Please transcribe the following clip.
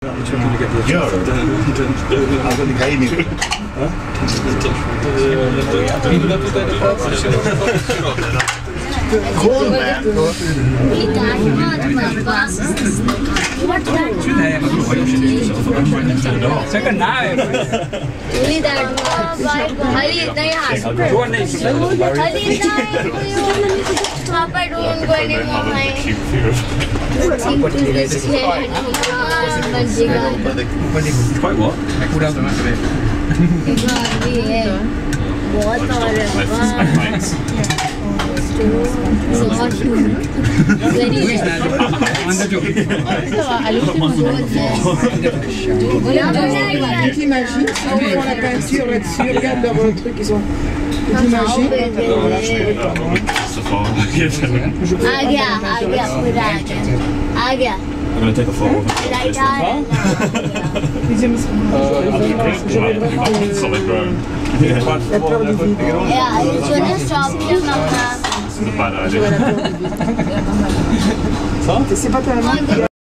Which one can you get the Euro? I've got the game in. Cool, man. Papa, don't go anymore. Quite what? T'imagines, si on prend la peinture là-dessus, regarde leur truc, ils ont. T'imagines? I'm going to take a photo of it. Solid ground. La peur du vide. This is a bad idea. C'est pas tellement.